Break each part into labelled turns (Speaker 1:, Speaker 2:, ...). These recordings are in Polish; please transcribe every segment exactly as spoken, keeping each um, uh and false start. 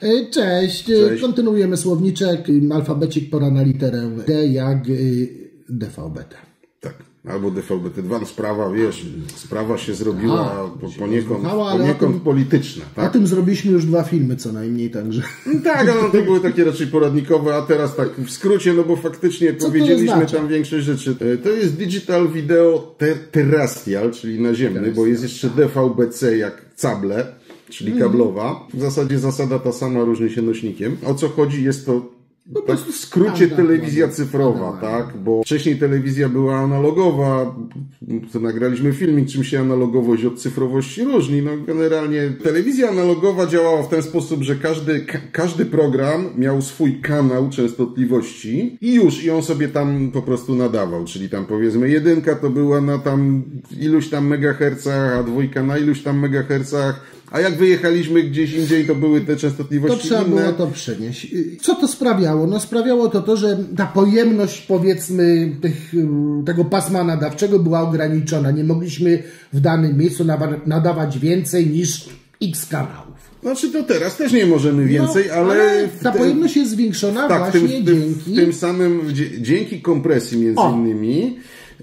Speaker 1: Cześć. Cześć. Kontynuujemy słowniczek. Alfabecik, pora na literę D jak D V B T.
Speaker 2: Tak. Albo D V B T dwa. No sprawa, wiesz, sprawa się zrobiła A, poniekąd, rozbuchała, poniekąd tym, polityczna. Tak?
Speaker 1: O tym zrobiliśmy już dwa filmy co najmniej, także.
Speaker 2: Tak, ale no, to były takie raczej poradnikowe, a teraz tak w skrócie, no bo faktycznie co powiedzieliśmy znaczy? tam większość rzeczy. To jest Digital Video Terrestrial, czyli naziemny, Terrestrial, bo jest jeszcze D V B C jak cable, czyli kablowa. W zasadzie zasada ta sama, różni się nośnikiem. O co chodzi? Jest to No tak w skrócie telewizja cyfrowa, tak? Bo wcześniej telewizja była analogowa, to nagraliśmy filmik, czym się analogowość od cyfrowości różni. No generalnie telewizja analogowa działała w ten sposób, że każdy, ka każdy program miał swój kanał częstotliwości i już, i on sobie tam po prostu nadawał, czyli tam powiedzmy jedynka to była na tam iluś tam megahercach, a dwójka na iluś tam megahercach. A jak wyjechaliśmy gdzieś indziej, to były te częstotliwości
Speaker 1: To trzeba
Speaker 2: inne.
Speaker 1: było to przenieść. Co to sprawiało? No sprawiało to to, że ta pojemność, powiedzmy, tych, tego pasma nadawczego była ograniczona. Nie mogliśmy w danym miejscu nadawać więcej niż X kanałów.
Speaker 2: Znaczy to teraz też nie możemy więcej, no, ale... ale
Speaker 1: ta
Speaker 2: te...
Speaker 1: pojemność jest zwiększona
Speaker 2: tak,
Speaker 1: właśnie
Speaker 2: tym,
Speaker 1: dzięki...
Speaker 2: W tym samym, dzięki kompresji między o. innymi.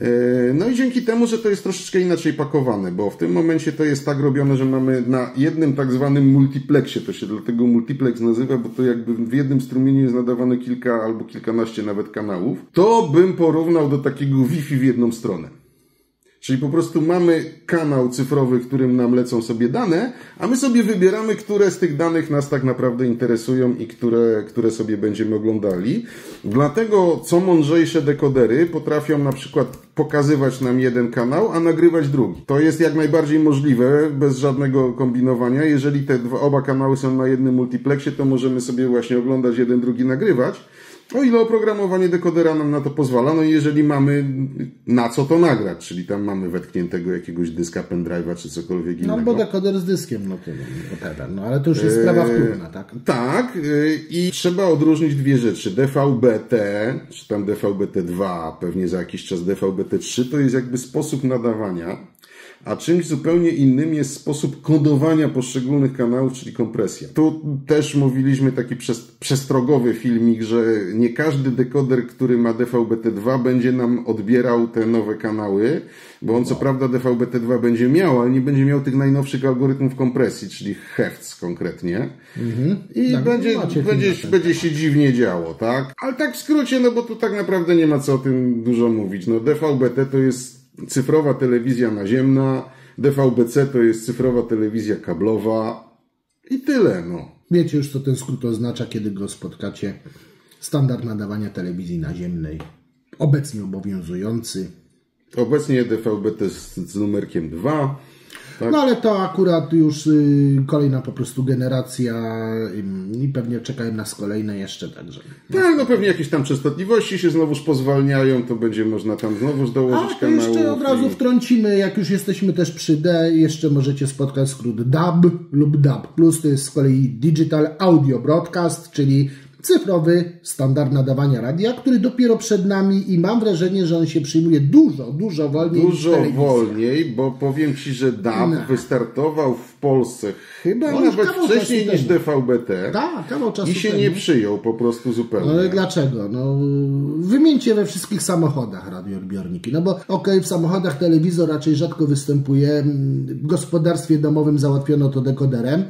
Speaker 2: No i dzięki temu, że to jest troszeczkę inaczej pakowane, bo w tym momencie to jest tak robione, że mamy na jednym tak zwanym multiplexie, to się dlatego multiplex nazywa, bo to jakby w jednym strumieniu jest nadawane kilka albo kilkanaście nawet kanałów, to bym porównał do takiego Wi-Fi w jedną stronę. Czyli po prostu mamy kanał cyfrowy, w którym nam lecą sobie dane, a my sobie wybieramy, które z tych danych nas tak naprawdę interesują i które, które sobie będziemy oglądali. Dlatego co mądrzejsze dekodery potrafią na przykład pokazywać nam jeden kanał, a nagrywać drugi. To jest jak najbardziej możliwe, bez żadnego kombinowania. Jeżeli te dwa, oba kanały są na jednym multiplexie, to możemy sobie właśnie oglądać jeden, drugi, nagrywać. O ile oprogramowanie dekodera nam na to pozwala, no i jeżeli mamy na co to nagrać, czyli tam mamy wetkniętego jakiegoś dyska, pendrive'a czy cokolwiek innego.
Speaker 1: No bo dekoder z dyskiem, no to whatever, no ale to już jest eee, sprawa wtórna, tak?
Speaker 2: Tak, yy, i trzeba odróżnić dwie rzeczy. D V B T, czy tam D V B T dwa, pewnie za jakiś czas D V B T trzy, to jest jakby sposób nadawania. A czymś zupełnie innym jest sposób kodowania poszczególnych kanałów, czyli kompresja. Tu też mówiliśmy taki przestrogowy filmik, że nie każdy dekoder, który ma D V B T dwa, będzie nam odbierał te nowe kanały, bo on co prawda D V B T dwa będzie miał, ale nie będzie miał tych najnowszych algorytmów kompresji, czyli hertz konkretnie. Mhm. I tak, będzie, będzie, będzie się dziwnie działo, tak? Ale tak w skrócie, no bo tu tak naprawdę nie ma co o tym dużo mówić. No D V B T to jest cyfrowa telewizja naziemna, D V B C to jest cyfrowa telewizja kablowa i tyle, no.
Speaker 1: Wiecie już, co ten skrót oznacza, kiedy go spotkacie. Standard nadawania telewizji naziemnej, obecnie obowiązujący.
Speaker 2: Obecnie D V B T z, z numerkiem dwa. Tak?
Speaker 1: No ale to akurat już y, kolejna po prostu generacja y, i pewnie czekają nas kolejne jeszcze, także.
Speaker 2: Tak, no pewnie jakieś tam częstotliwości się znowuż pozwalniają, to będzie można tam znowuż dołożyć
Speaker 1: A,
Speaker 2: kanałów.
Speaker 1: jeszcze od razu
Speaker 2: i...
Speaker 1: wtrącimy, jak już jesteśmy też przy D, jeszcze możecie spotkać skrót D A B lub D A B plus, to jest z kolei Digital Audio Broadcast, czyli cyfrowy standard nadawania radia, który dopiero przed nami i mam wrażenie, że on się przyjmuje dużo, dużo wolniej.
Speaker 2: Dużo wolniej, bo powiem Ci, że D A B no. wystartował w Polsce chyba no, nawet wcześniej niż D V B T
Speaker 1: Ta, kawał czasu
Speaker 2: i się
Speaker 1: temu.
Speaker 2: nie przyjął po prostu zupełnie.
Speaker 1: No ale dlaczego? No, wymieńcie we wszystkich samochodach radioodbiorniki. No bo okej, okay, w samochodach telewizor raczej rzadko występuje. W gospodarstwie domowym załatwiono to dekoderem.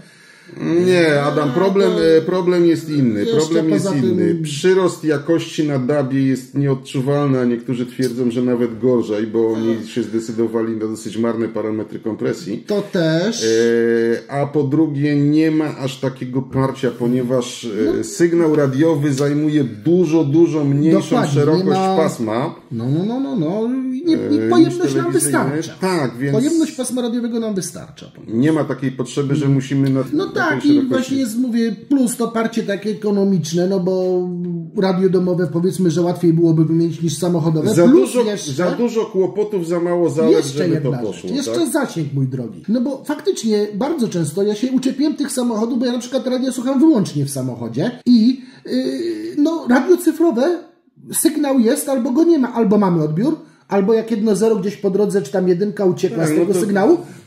Speaker 2: Nie, Adam, problem, problem jest inny. Problem jest inny. Tym... Przyrost jakości na D A B-ie jest nieodczuwalny, a niektórzy twierdzą, że nawet gorzej, bo oni się zdecydowali na dosyć marne parametry kompresji.
Speaker 1: To też.
Speaker 2: E, a po drugie, nie ma aż takiego parcia, ponieważ no. sygnał radiowy zajmuje dużo, dużo mniejszą Dokładnie, szerokość ma... pasma.
Speaker 1: No, no, no, no, no. Nie, nie, pojemność nam wystarcza.
Speaker 2: Tak, więc...
Speaker 1: Pojemność pasma radiowego nam wystarcza.
Speaker 2: Nie ma takiej potrzeby, że musimy na
Speaker 1: No tak, i właśnie jest, mówię, plus to parcie takie ekonomiczne, no bo radio domowe powiedzmy, że łatwiej byłoby wymienić niż samochodowe.
Speaker 2: Za,
Speaker 1: plus
Speaker 2: dużo,
Speaker 1: jeszcze,
Speaker 2: za dużo kłopotów, za mało zalet,
Speaker 1: jeszcze
Speaker 2: żeby
Speaker 1: jedna
Speaker 2: to poszło.
Speaker 1: Rzecz, jeszcze
Speaker 2: tak?
Speaker 1: zasięg, mój drogi. No bo faktycznie bardzo często ja się uczepiłem tych samochodów, bo ja na przykład radio słucham wyłącznie w samochodzie i yy, no radio cyfrowe, sygnał jest, albo go nie ma, albo mamy odbiór, albo jak jedno zero gdzieś po drodze, czy tam jedynka uciekła tak, z tego no to... sygnału,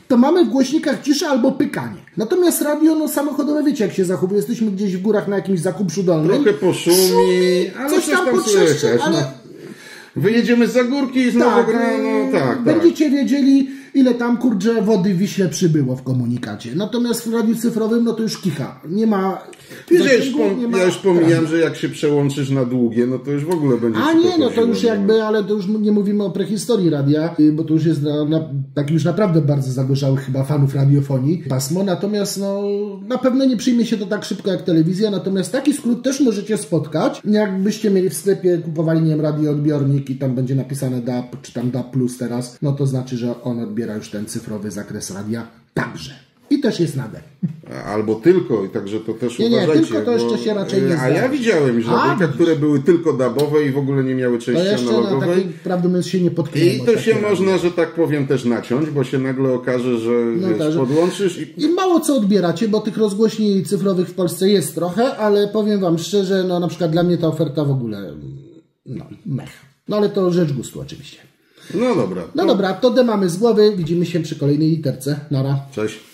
Speaker 1: to mamy w głośnikach ciszę albo pykanie. Natomiast radio no, samochodowe, wiecie jak się zachowuje, jesteśmy gdzieś w górach na jakimś zakupszu dolnym.
Speaker 2: Trochę poszumi, ale coś tam, tam słychać. Ale... No. Wyjedziemy za górki i znowu
Speaker 1: tak,
Speaker 2: gra, no tak,
Speaker 1: będziecie
Speaker 2: tak.
Speaker 1: wiedzieli, ile tam, kurczę, wody w Wiśle przybyło w komunikacie. Natomiast w radiu cyfrowym, no to już kicha. Nie ma...
Speaker 2: Wiesz, ja już, pom nie ma ja już pomijam, że jak się przełączysz na długie, no to już w ogóle będzie...
Speaker 1: A nie, no to już jakby, ale to już nie mówimy o prehistorii radia, bo to już jest na, na, tak już naprawdę bardzo zagorzałych chyba fanów radiofonii pasmo. Natomiast no, na pewno nie przyjmie się to tak szybko jak telewizja, natomiast taki skrót też możecie spotkać. Jakbyście mieli w sklepie, kupowali, nie wiem, radioodbiornik i tam będzie napisane D A B, czy tam D A B plus teraz, no to znaczy, że on odbiera już ten cyfrowy zakres radia także. I też jest nader.
Speaker 2: Albo tylko, i także to też
Speaker 1: nie,
Speaker 2: uważajcie.
Speaker 1: Nie, tylko to jeszcze się raczej nie zdarza.
Speaker 2: A ja widziałem już radyjka, które były tylko dabowe i w w ogóle nie miały części analogowej.
Speaker 1: Prawdę mówiąc się nie potknęło.
Speaker 2: I to się można, że tak powiem, też naciąć, bo się nagle okaże, że no wiesz, tak, podłączysz i...
Speaker 1: I mało co odbieracie, bo tych rozgłośni cyfrowych w Polsce jest trochę, ale powiem wam szczerze, no na przykład dla mnie ta oferta w ogóle, no mech. No ale to rzecz gustu oczywiście.
Speaker 2: No dobra.
Speaker 1: No
Speaker 2: to...
Speaker 1: dobra, to D mamy z głowy. Widzimy się przy kolejnej literce. Nara.
Speaker 2: Cześć.